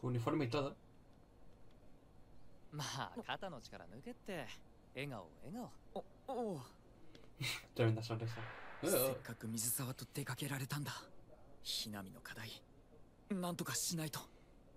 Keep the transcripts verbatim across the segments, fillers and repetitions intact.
uniforme y todo. まあ肩の力抜けって笑顔笑顔。 おお Tremenda sonrisa. せっかく水沢と出かけられたんだ。ひなみの課題なんとかしないと。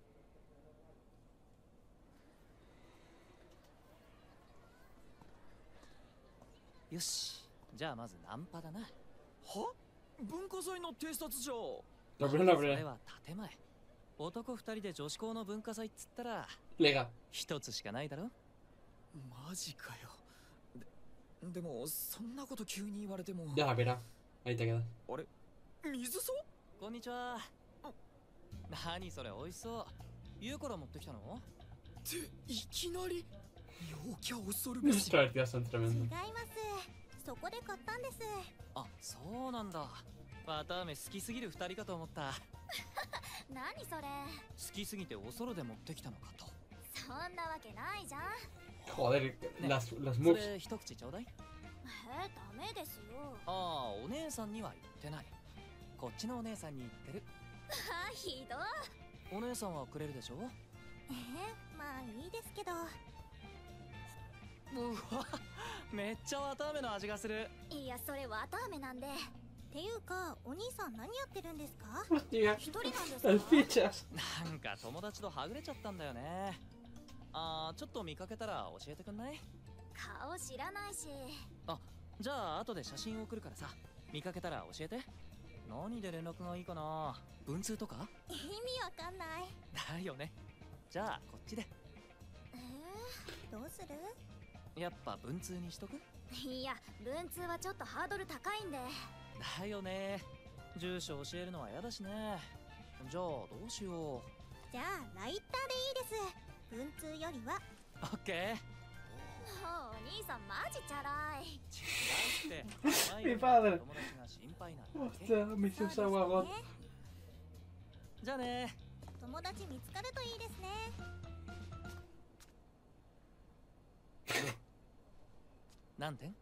よし、じゃあまずナンパだな。 は？文化祭の偵察じゃ。 No, pero no, それ pero. は建前。男二人で女子校の文化祭っつったら Lega. 一つしかないだろ。 マジかよ。で、でもそんなこと急に言われても。 Ya, verá. Ahí te quedas. あれ、水沢？ こんにちは。何それ美味しそう。家から持ってきたの？ っていきなり陽キャ恐るべし。 Nuestras tías son 違い tremendas. ますそこで買ったんです。 あ、そうなんだ。綿あめ好きすぎる二人かと思った。 何それ。 好きすぎておそろで持ってきたのかと。 そんなわけないじゃん。 Joder, las, las そ moves. れ一口ちょうだい。 えー、ダメですよ。 ああ、お姉さんには言ってない。こっちのお姉さんに言ってる。 あ、ひどい。 お姉さんはくれるでしょ。 えー、まあいいですけど。 うわ、めっちゃ綿あめの味がする。 いや、それ綿あめなんで。っていうか、お兄さん何やってるんですか？ Hostia. 一人なんです Las か？ fichas. なんか友達とはぐれちゃったんだよね。あー、ちょっと見かけたら教えてくんない？ 顔知らないし。 あ、じゃあ後で写真送るからさ、見かけたら教えて。何で連絡がいいかな。文通とか？ 意味わかんない。 だよね。じゃあこっちで。 えー、どうする？ やっぱ文通にしとく？ いや、文通はちょっとハードル高いんで。 だよね。住所教えるのは嫌だしね。じゃあどうしよう。 じゃあライターでいいです文通よりは。 オッケー。 もうお兄さんマジチャラい。 違うって。 Mi padre. 友達が心配なの。 Hostia, me hizo esa guagot. じゃあね。 友達見つかるといいですね。 何点？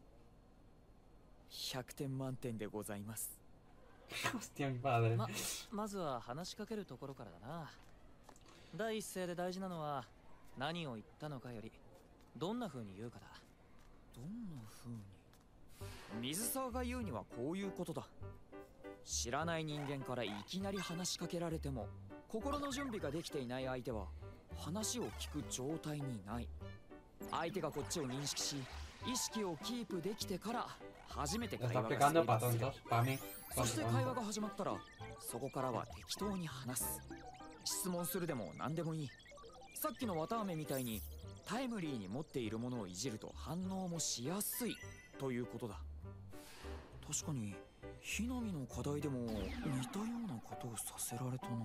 ひゃくてん満点でございます。 Hostia, mi padre. ま、まずは話しかけるところからだな。第一声で大事なのは何を言ったのかよりどんな風に言うかだ。 どんな風に？水沢が言うにはこういうことだ。知らない人間からいきなり話しかけられても心の準備ができていない相手は話を聞く状態にない。相手がこっちを認識し意識をキープできてから初めて会 Está 話が aplicando 成 para 立する。 tontos, para mí. そして会話が始まったらそこからは適当に話す。質問するでも何でもいい。さっきの綿あめみたいにタイムリーに持っているものをいじると反応もしやすいということだ。確かにひなみの課題でも似たようなことをさせられたな。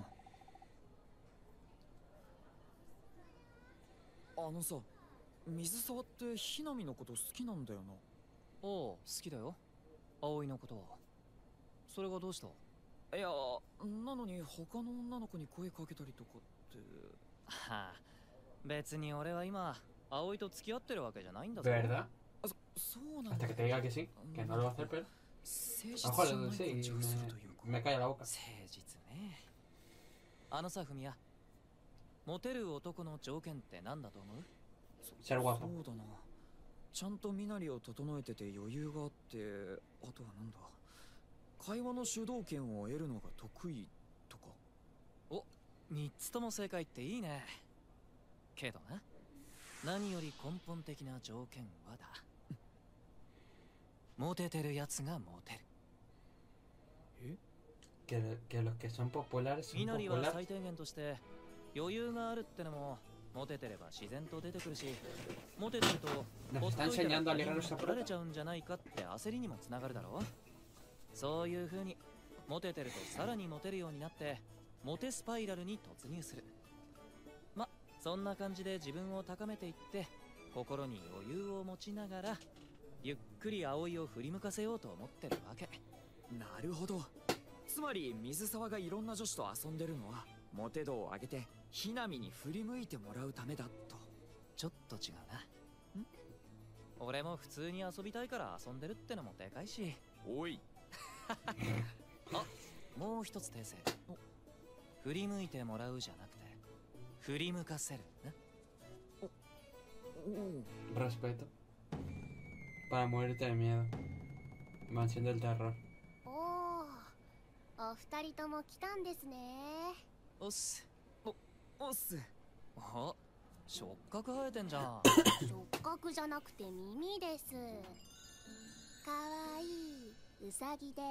あのさ、水沢ってひなみのこと好きなんだよな。 おお、好きだよ。葵のことは。それがどうした？ いや、なのに他の女の子に声かけたりとかって。 はあ、別に俺は今葵と付き合ってるわけじゃないんだぞ。 ¿Verdad? あ、そそうなんだ。 Hasta que te diga que sí, que no lo va a hacer, pero. 誠 A 実 lo じゃ mejor ない sí, 感 y じがするというか。 me, me calla la boca. 誠実ね。あのさ、フミヤ、モテる男の条件って何だと思う？ Ser guapo. そうだな。ちゃんと身なりを整えてて余裕があって、あとはなんだ。会話の主導権を得るのが得意とか。 お、三つとも正解っていいね。けどな、何より根本的な条件はだ。モテてるやつがモテる。 え？ Que, que los que son populares 身 son なりは populares. 最低限として余裕があるってのもモテてれば自然と出てくるし、モテてると Nos ほっ está といたら enseñando a 他 ligar 人に nuestra 取られ prota. ちゃうんじゃないかって焦りにもつながるだろう。そういう風にモテてるとさらにモテるようになってモテスパイラルに突入する。ま、そんな感じで自分を高めていって心に余裕を持ちながらゆっくり葵を振り向かせようと思ってるわけ。 なるほど。つまり水沢がいろんな女子と遊んでるのはモテ度を上げてひなみに振り向いてもらうためだと。 ちょっと違うな。ん？俺も普通に遊びたいから遊んでるってのもでかいし。 おい。 あ、もう一つ訂正。振り向いてもらうじゃなくて振り向かせるね。 Respeto. Para morirte de miedo. Mansión del terror. おお、お二人とも来たんですね。 おっす。 おっす。 あ、触覚生えてんじゃん。 触覚じゃなくて耳です。かわいいウサギです。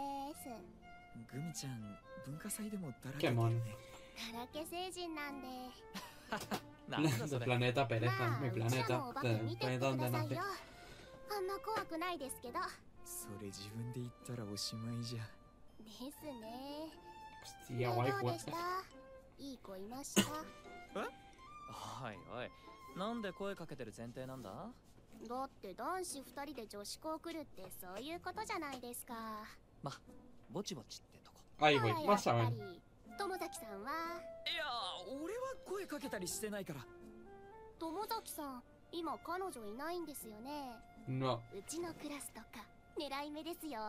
グミちゃん、文化祭でもだら Qué けてる mono. ね。 だらけ星人なんで。 なんだそ Del れ。 planeta Pereza. まあ、 Mi うちらの planeta. お化け Del 見てって planeta く donde ださい nací. よ。あんま怖くないですけど。 それ自分で言ったらおしまいじゃ。 ですね。 Hostia, ど guay, う guay. でした？いい子いました。 おいおい、なんで声かけてる前提なんだ？ だって男子二人で女子校来るってそういうことじゃないですか。 ま、ぼちぼちってとこ。 Ay, ほら güey. やっ Vas a ぱ ver. り友崎さんは。 いや、俺は声かけたりしてないから。 友崎さん、今彼女いないんですよね。 No. うちのクラスとか狙い目ですよ。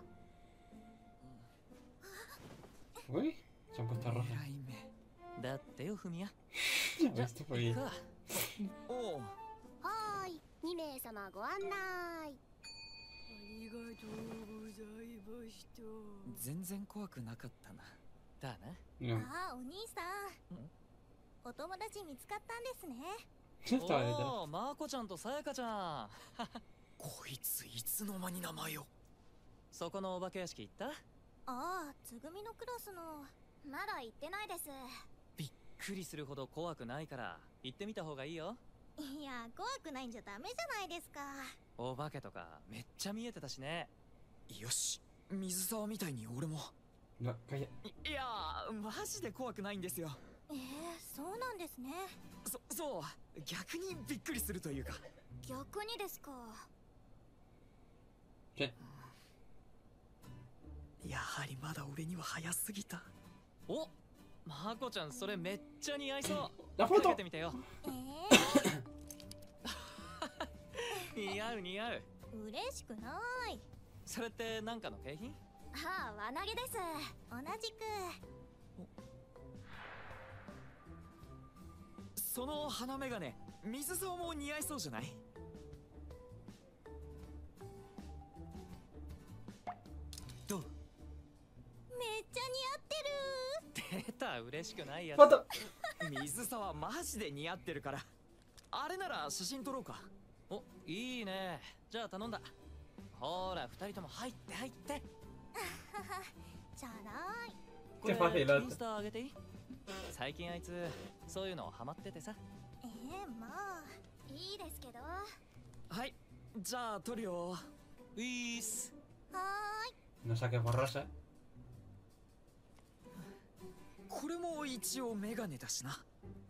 Uy, se han puesto rojas. 狙い目。 だってよ、ふみや。 Ya ves, esto fue 行 bien. くわ。 おお。 はーい、に名様ご案内。 ありがとうございました。 全然怖くなかったな。 だな。 No. ああ、お兄さん。お友達見つかったんですね。 Estaba detrás. おー、まーこちゃんとさやかちゃん。 こいついつの間に名前を。 そこのお化け屋敷行った？ ああ、つぐみのクラスの。まだ行ってないです。 びっくりするほど怖くないから行ってみた方がいいよ。 いや、怖くないんじゃダメじゃないですか。 お化けとかめっちゃ見えてたしね。 よし、水沢みたいに俺も。 No, calla. いいやー、マジで怖くないんですよ。 ええ、そうなんですね。 そそう逆にびっくりするというか。 逆にですか。 ¿Qué? やはりまだ俺には早すぎた。 お、まーこちゃんそれめっちゃ似合いそう。 La か foto. けてみてよ。 え似合う似合う。 え、嬉しくない。 それってなんかの景品？ ああ、輪投げです。同じく。 その鼻眼鏡、水沢も似合いそうじゃない？どう？ めっちゃ似合ってる。 出た、嬉しくないやつ。 Foto. 水沢マジで似合ってるから。あれなら写真撮ろうか。 お、いいね。じゃあ頼んだ。ほら、二人とも入って入って。 じゃない。 これ Qué fácil, ¿no? インスタ上げていい？最近あいつそういうのハマっててさ。 ええ、まあいいですけど。ははい、じゃあ撮るよ。 ウィース。 ーい。 No saques borrosa. これも一応メガネだしな。うん。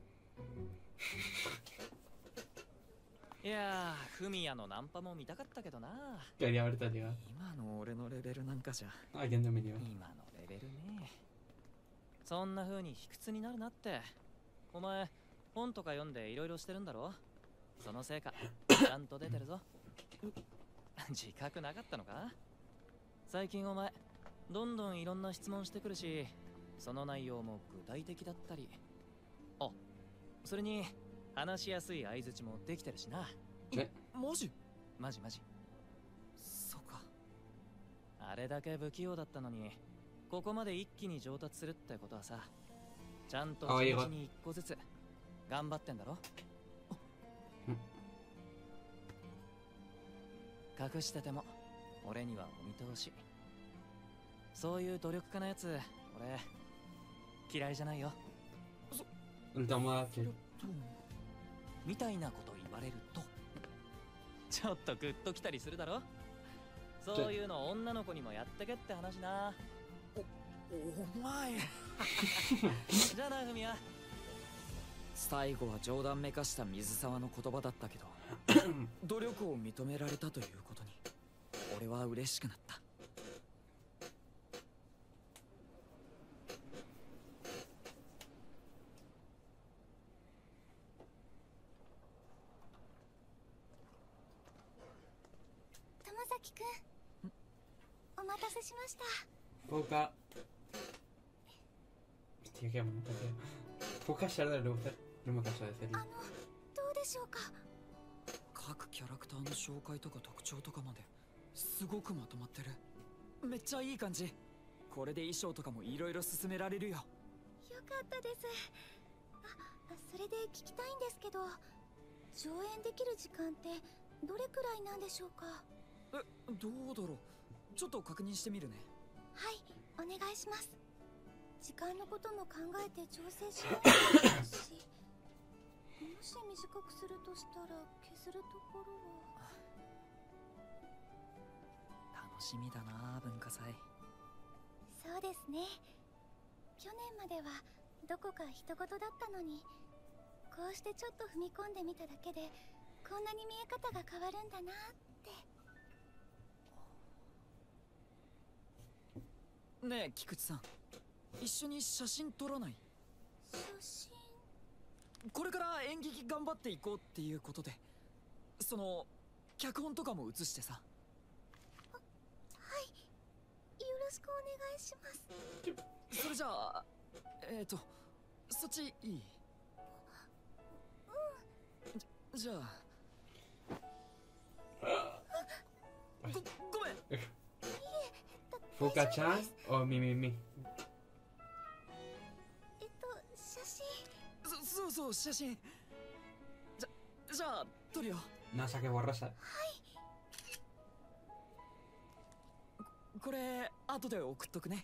いやー、フミヤのナンパも見たかったけどな。 Quería verte llegar. 今の俺のレベルなんかじゃ。 Alguien de mi nivel. 今のレベルね。そんな風に卑屈になるなって。お前本とか読んでいろいろしてるんだろ。その成果ちゃんと出てるぞ。自覚なかったのか？最近お前どんどんいろんな質問してくるし、その内容も具体的だったり、あ、それに話しやすい相槌もできてるしな。 え、 マジ？ マジマジ。 そうか。 あれだけ不器用だったのに、ここまで一気に上達するってことはさ、ちゃんと地道に一個ずつ頑張ってんだろ。隠してても俺にはお見通し。そういう努力家なやつ、俺嫌いじゃないよ。 El tomodachi. みたいなこと言われるとちょっとグッときたりするだろ。そういうの女の子にもやってけって話な。 お前じゃあな、フミヤ。 最後は冗談めかした水沢の言葉だったけど努力を認められたということに俺は嬉しくなった。 友崎くん、お待たせしました。 Poca. Hostia, qué mono, tío. Fuka Shadow le gusta el primer caso de serie. あのどうでしょうか。 各キャラクターの紹介とか特徴とかまですごくまとまってる。めっちゃいい感じ。これで衣装とかもいろいろ進められるよ。 よかったです。あ、それで聞きたいんですけど、上演できる時間ってどれくらいなんでしょうか。 え、どうだろう。ちょっと確認してみるね。 はい、お願いします。時間のことも考えて調整しないといけないし、もし短くするとしたら削るところは。 楽しみだな、文化祭。 そうですね。去年まではどこか人事だったのに、こうしてちょっと踏み込んでみただけでこんなに見え方が変わるんだなって。 ねえ菊池さん、一緒に写真撮らない？ 写真。 これから演劇頑張っていこうっていうことで、その脚本とかも写してさ。 はい、よろしくお願いします。 それじゃあえっ、ー、とそっちいい？うんじ, じゃあご, ごめん。 Fuka-chan o Mimimi? えっと写真。 そそうそう写真。じゃじゃあ撮るよ。 No saque borrosa. これ後で送っとくね。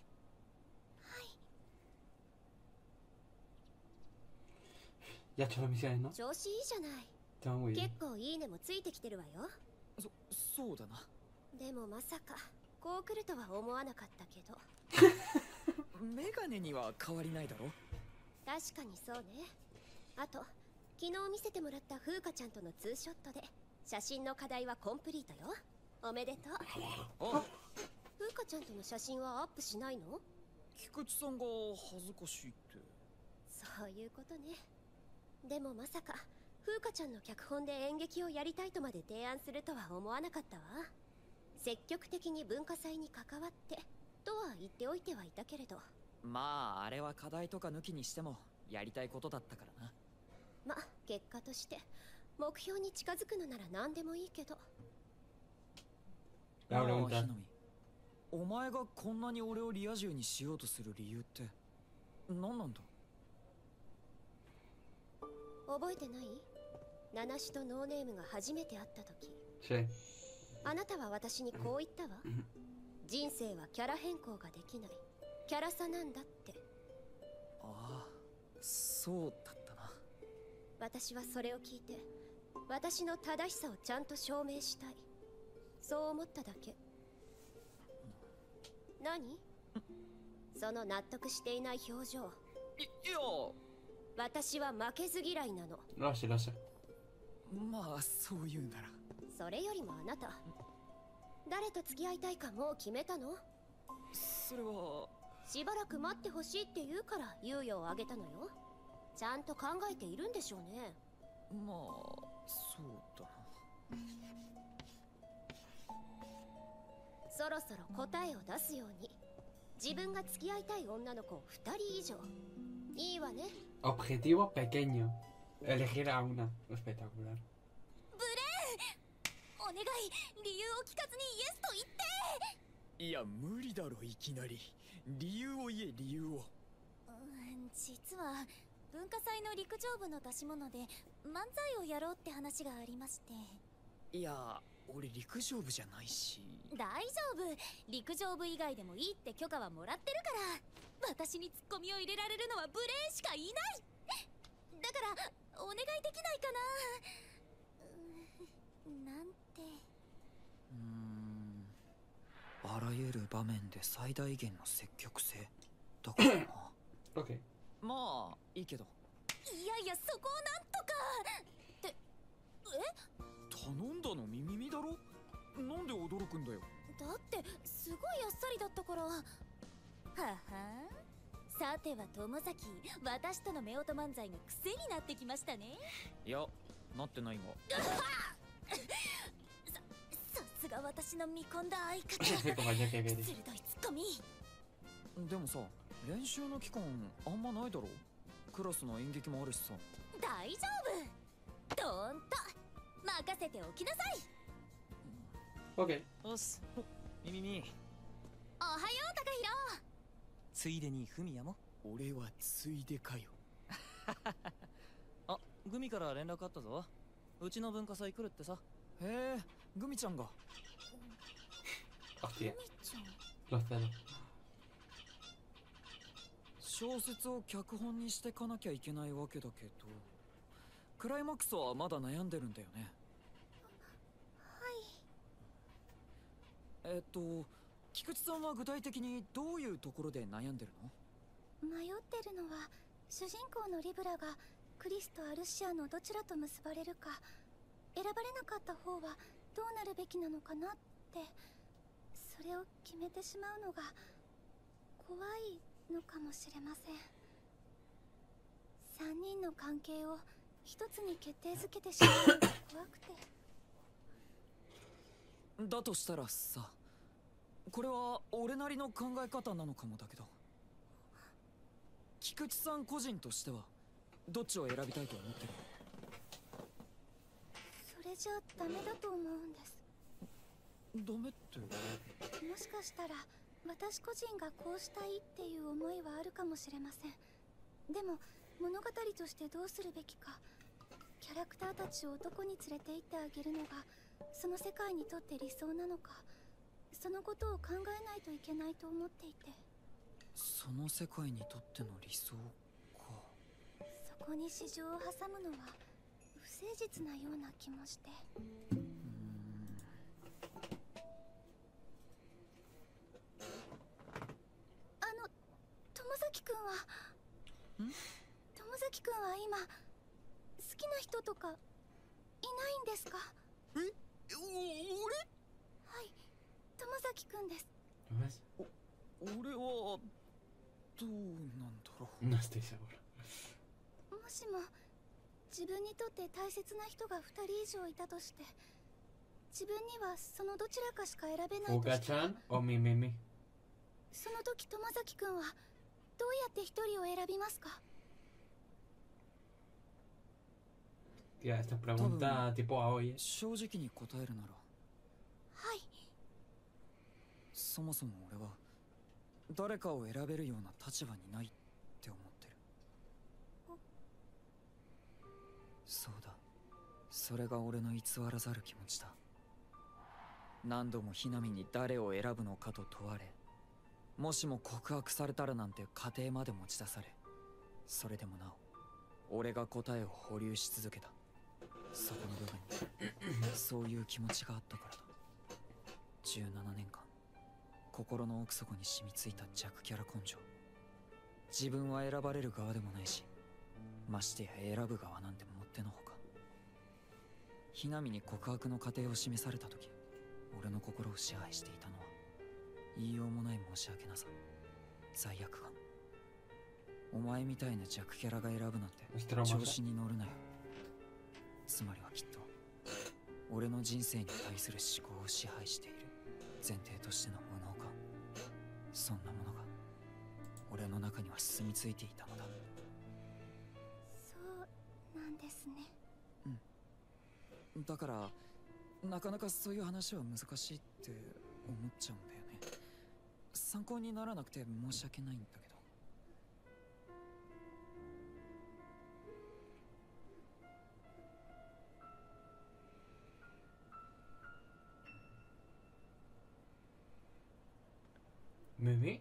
Ya he hecho las misiones, ¿no? 調子いいじゃない。 Está muy 結 bien. 構いいねもついてきてるわよ。 そそうだな。 でもまさかこう来るとは思わなかったけど。 メガネには変わりないだろ。 確かにそうね。あと昨日見せてもらった風花ちゃんとのツーショットで写真の課題はコンプリートよ。おめでとう。 あ、 風花ちゃんとの写真はアップしないの？ 菊池さんが恥ずかしいって。 そういうことね。でもまさか風花ちゃんの脚本で演劇をやりたいとまで提案するとは思わなかったわ。積極的に文化祭に関わってとは言っておいてはいたけれど、 まああれは課題とか抜きにしてもやりたいことだったからな。 ま結果として目標に近づくのなら何でもいいけど。 La なあ pregunta. ひなみ、お前がこんなに俺をリア充にしようとする理由って何なんだ？ 覚えてない？ナナシとノーネームが初めて会った時、 Sí. あなたは私にこう言ったわ。人生はキャラ変更ができない、キャラ差なんだって。 ああ、そうだったな。 私はそれを聞いて私の正しさをちゃんと証明したい、そう思っただけ。何？その納得していない表情。 いいや、 私は負けず嫌いなの。 Lo sé, lo sé. まあそう言うなら。 それよりもあなた、誰と付き合いたいかもう決めたの？ それはしばらく待ってほしいって言うから猶予をあげたのよ。ちゃんと考えているんでしょうね。 まあそうだな。 そろそろ答えを出すように。自分が付き合いたい女の子をふたり以上。いいわね。 Objetivo pequeño. Elegir a una. Espectacular. お願い、理由を聞かずにイエスと言って。 いや無理だろ、いきなり理由を言え、理由を。 うん実は文化祭の陸上部の出し物で漫才をやろうって話がありまして。 いや俺陸上部じゃないし。 大丈夫、陸上部以外でもいいって許可はもらってるから。私にツッコミを入れられるのはブレーンしかいない。だからお願いできないかな。うんなんて。 うーん、あらゆる場面で最大限の積極性だからな。 Ok. まあいいけど。 いやいや、そこをなんとかって。え？ 頼んだの耳耳だろ。なんで驚くんだよ。 だってすごいあっさりだったから。ははさては友崎、私との夫婦漫才が癖になってきましたね。 いやなってないが。 ささすが私の見込んだ相方。 Ese compañero que 鋭 viene. いツッコミ。 でもさ、練習の期間あんまないだろ。 クラスの演劇もあるしさ。 大丈夫、どーんと任せておきなさい。 Ok. おっす。みみみ。 おはよう高弘。 ついでにフミヤも。 俺はついでかよ。 あ、グミから連絡あったぞ。うちの文化祭来るってさ。 へえ、グミちゃんが。 Hostia. みちゃん Los celos. 小説を脚本にしてかなきゃいけないわけだけど、クライマックスはまだ悩んでるんだよね。えっと菊池さんは具体的にどういうところで悩んでるの？ 迷ってるのは主人公のリブラがクリスとアルシアのどちらと結ばれるか、選ばれなかった方はどうなるべきなのかなって、それを決めてしまうのが怖いのかもしれません。さんにんの関係を一つに決定づけてしまうのが怖くて。 だとしたらさ、これは俺なりの考え方なのかもだけど、菊池さん個人としてはどっちを選びたいと思ってる？ それじゃダメだと思うんです。 ダメって？ もしかしたら私個人がこうしたいっていう思いはあるかもしれません。でも物語としてどうするべきか、キャラクターたちをどこに連れて行ってあげるのがその世界にとって理想なのか、そのことを考えないといけないと思っていて。 その世界にとっての理想か。 そこに市場を挟むのは不誠実なような気もして。 うーん。 あの友崎くんはん友崎くんは今好きな人とかいないんですか？ え、俺？ はい、友崎くんです。 ¿Lo ves? 俺はどうなんだろう。 No estoy seguro. もしも自分にとって大切な人がふたり以上いたとして、自分にはそのどちらかしか選べないとして、 ¿Fuka-chan o Mimimi? その時友崎くんはどうやって一人を選びますか？ Tía, esta pregunta tipo a hoy. 正直に答えるなら、 はい。 そもそも俺は誰かを選べるような立場にないって思ってる。そうだ、それが俺の偽らざる気持ちだ。何度もひなみに誰を選ぶのかと問われ、もしも告白されたらなんて過程まで持ち出され、それでもなお俺が答えを保留し続けた。そこの部分にそういう気持ちがあったからだ。じゅうななねんかん心の奥底に染みついた弱キャラ根性。自分は選ばれる側でもないし、ましてや選ぶ側なんてもってのほか。ひなみに告白の過程を示された時、俺の心を支配していたのは言いようもない申し訳なさ、罪悪感。お前みたいな弱キャラが選ぶなんて調子に乗るなよ。つまりはきっと俺の人生に対する思考を支配している前提としての無能感、そんなものが俺の中には住み着いていたのだ。 そうなんですね。 だからなかなかそういう話は難しいって思っちゃうんだよね。参考にならなくて申し訳ないんだけど。 ¿Mimi?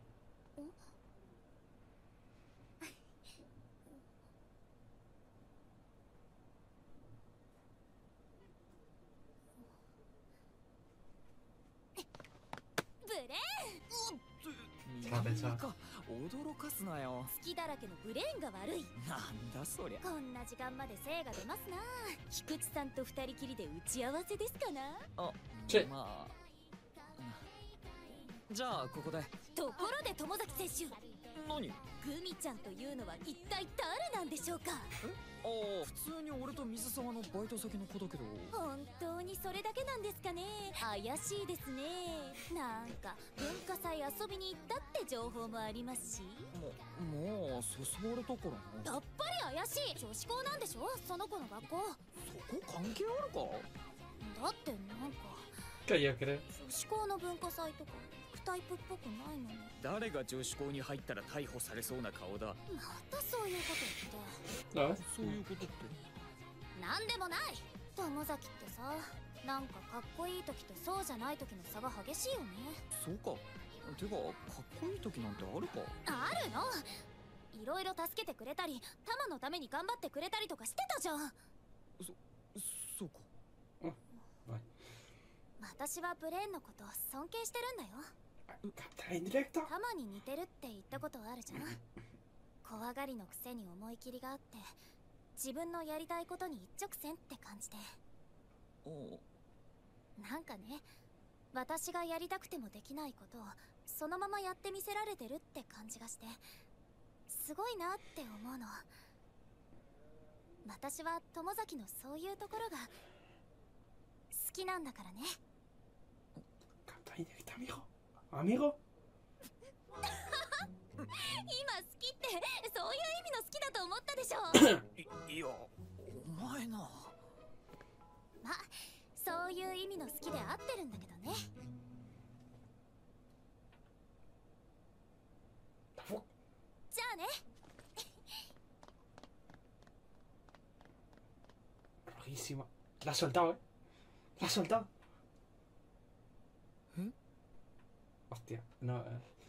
ブレーン、 食べた。 か驚かすなよ。 隙だらけのブレーンが悪い。 なんだそりゃ。 こんな時間まで精が出ますな。菊池さんと二人きりで打ち合わせですかな。 あ、 チェまあじゃあここで。 ところで友崎選手、 何？ グミちゃんというのは一体誰なんでしょうか？ ああ、普通に俺と水沢のバイト先の子だけど。 本当にそれだけなんですかね。怪しいですね。なんか文化祭遊びに行ったって情報もありますし。 ま、まあ誘われたからな。 やっぱり怪しい。女子校なんでしょ、その子の学校。 そこ関係あるか？ だってなんか Que yo creo. 女子校の文化祭とかタイプっぽくないのに。 誰が女子校に入ったら逮捕されそうな顔だ。 またそういうこと言って。 ¿No ves? そういうことって。 なんでもない。友崎ってさ、なんかかっこいい時とそうじゃない時の差が激しいよね。 そうか。てかかっこいい時なんてあるか？ あるの。いろいろ助けてくれたり、タマのために頑張ってくれたりとかしてたじゃん。 そそうか。 私はブレーンのこと尊敬してるんだよ。 Captar indirecto. タマに似てるって言ったことあるじゃん。怖がりのくせに思い切りがあって、自分のやりたいことに一直線って感じで。 おなんかね、私がやりたくてもできないことをそのままやってみせられてるって感じがして、すごいなって思うの。私は友崎のそういうところが好きなんだからね。 Captar indirecto, amigo. Amigo. 今好きってそういう意味の好きだと思ったでしょ。 いいや、お前な。 ま、そういう意味の好きで合ってるんだけどね。じゃあね。 Rojísima. La has soltado, ¿eh? La has soltado. ¿Eh? Hostia, no. eh.